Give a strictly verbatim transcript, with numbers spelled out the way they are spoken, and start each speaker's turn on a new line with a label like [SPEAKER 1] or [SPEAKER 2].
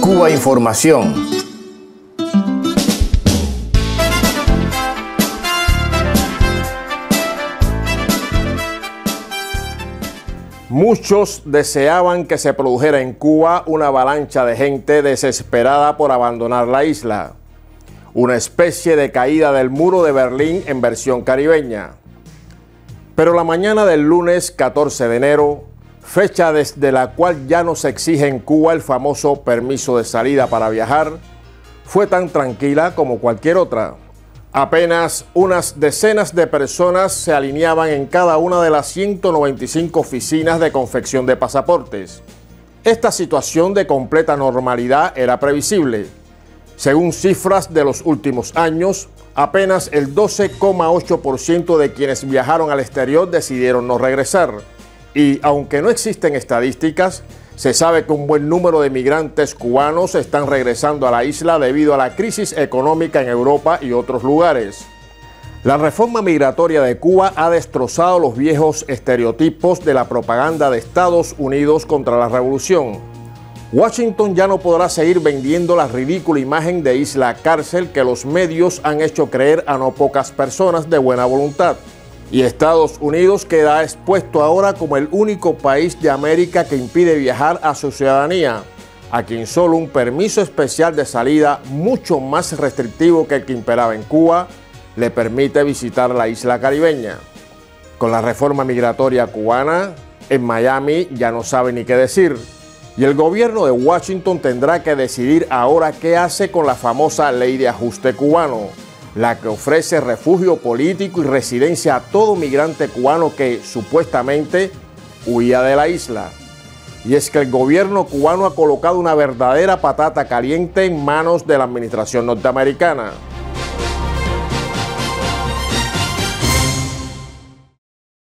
[SPEAKER 1] Cuba Información.
[SPEAKER 2] Muchos deseaban que se produjera en Cuba una avalancha de gente desesperada por abandonar la isla. Una especie de caída del muro de Berlín en versión caribeña. Pero la mañana del lunes catorce de enero, fecha desde la cual ya no se exige en Cuba el famoso permiso de salida para viajar, fue tan tranquila como cualquier otra. Apenas unas decenas de personas se alineaban en cada una de las ciento noventa y cinco oficinas de confección de pasaportes. Esta situación de completa normalidad era previsible. Según cifras de los últimos años, apenas el doce coma ocho por ciento de quienes viajaron al exterior decidieron no regresar. Y aunque no existen estadísticas, se sabe que un buen número de migrantes cubanos están regresando a la isla debido a la crisis económica en Europa y otros lugares. La reforma migratoria de Cuba ha destrozado los viejos estereotipos de la propaganda de Estados Unidos contra la revolución. Washington ya no podrá seguir vendiendo la ridícula imagen de isla cárcel que los medios han hecho creer a no pocas personas de buena voluntad. Y Estados Unidos queda expuesto ahora como el único país de América que impide viajar a su ciudadanía, a quien solo un permiso especial de salida mucho más restrictivo que el que imperaba en Cuba le permite visitar la isla caribeña. Con la reforma migratoria cubana, en Miami ya no sabe ni qué decir, y el gobierno de Washington tendrá que decidir ahora qué hace con la famosa ley de ajuste cubano, la que ofrece refugio político y residencia a todo migrante cubano que, supuestamente, huía de la isla. Y es que el gobierno cubano ha colocado una verdadera patata caliente en manos de la administración norteamericana.